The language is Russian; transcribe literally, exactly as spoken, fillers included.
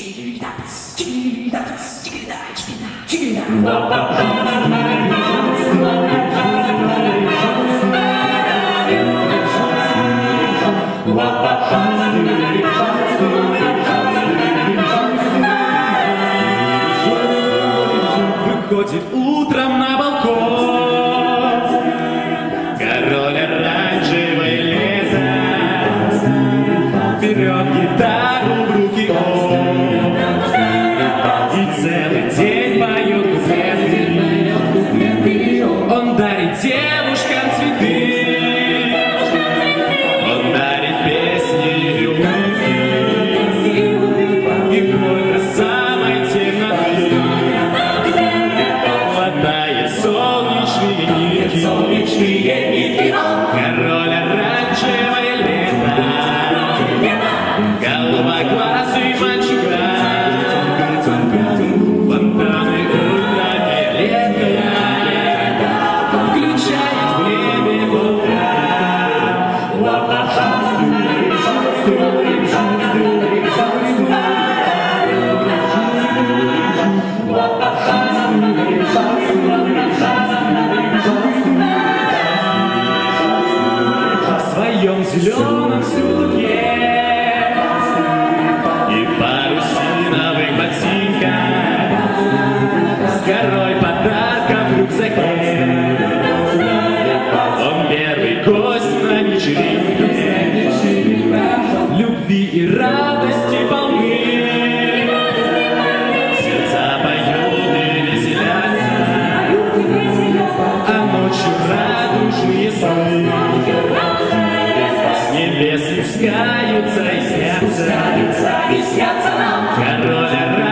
Выходит утром на балкон король оранжевое лето, берет гитару в руки он и целый день поет куплеты. Он дарит девушкам цветы, он дарит песни и любви, и вновь до самой темноты хватает солнечные нитки, солнечные нитки. Король оранжевое лето, голубоглазый мальчуган, фонтаны ультрафиолета включает в небе утра. В своем зеленом сюртуке и парусиновых ботинках, с горой подарков в рюкзаке, он первый гость на вечеринке, любви и радости полны. Сердца поют и веселятся, а ночью радужные сны с небес спускаются и снятся, и снятся нам. Король